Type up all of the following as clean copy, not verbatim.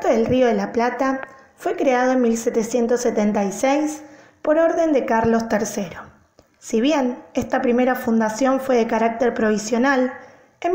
Virreinato del Río de la Plata fue creado en 1776 por orden de Carlos III. Si bien esta primera fundación fue de carácter provisional, en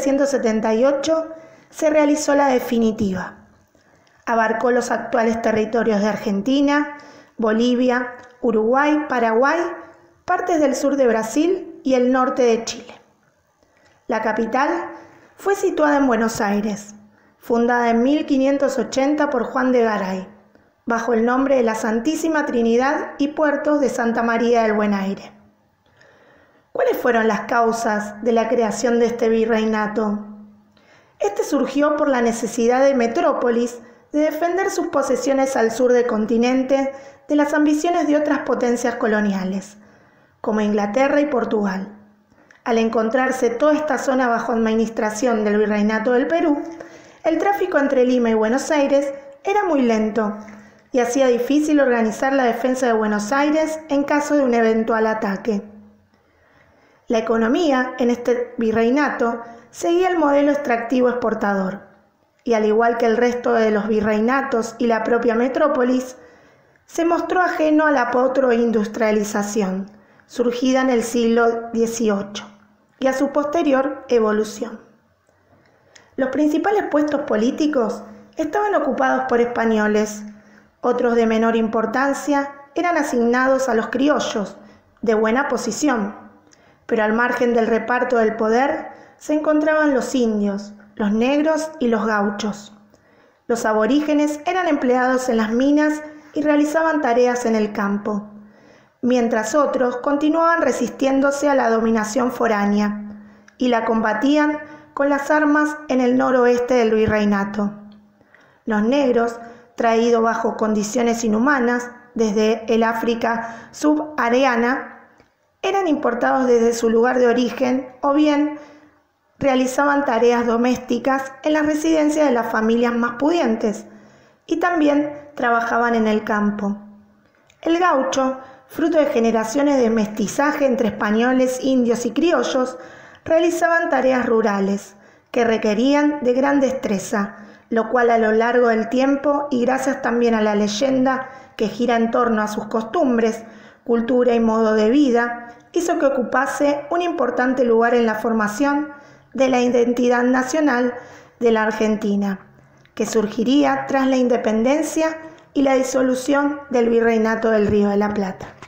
1778 se realizó la definitiva. Abarcó los actuales territorios de Argentina, Bolivia, Uruguay, Paraguay, partes del sur de Brasil y el norte de Chile. La capital fue situada en Buenos Aires, fundada en 1580 por Juan de Garay, bajo el nombre de la Santísima Trinidad y Puertos de Santa María del Buen Aire. ¿Cuáles fueron las causas de la creación de este virreinato? Este surgió por la necesidad de Metrópolis de defender sus posesiones al sur del continente de las ambiciones de otras potencias coloniales, como Inglaterra y Portugal. Al encontrarse toda esta zona bajo administración del Virreinato del Perú, el tráfico entre Lima y Buenos Aires era muy lento y hacía difícil organizar la defensa de Buenos Aires en caso de un eventual ataque. La economía en este virreinato seguía el modelo extractivo exportador, y al igual que el resto de los virreinatos y la propia metrópolis, se mostró ajeno a la protoindustrialización, surgida en el siglo XVIII, y a su posterior evolución. Los principales puestos políticos estaban ocupados por españoles, otros de menor importancia eran asignados a los criollos, de buena posición, pero al margen del reparto del poder se encontraban los indios, los negros y los gauchos. Los aborígenes eran empleados en las minas y realizaban tareas en el campo, mientras otros continuaban resistiéndose a la dominación foránea y la combatían con las armas en el noroeste del virreinato. Los negros, traídos bajo condiciones inhumanas desde el África subsahariana, eran importados desde su lugar de origen o bien realizaban tareas domésticas en las residencias de las familias más pudientes y también trabajaban en el campo. El gaucho, fruto de generaciones de mestizaje entre españoles, indios y criollos, realizaban tareas rurales que requerían de gran destreza, lo cual a lo largo del tiempo y gracias también a la leyenda que gira en torno a sus costumbres, cultura y modo de vida, hizo que ocupase un importante lugar en la formación de la identidad nacional de la Argentina, que surgiría tras la independencia y la disolución del Virreinato del Río de la Plata.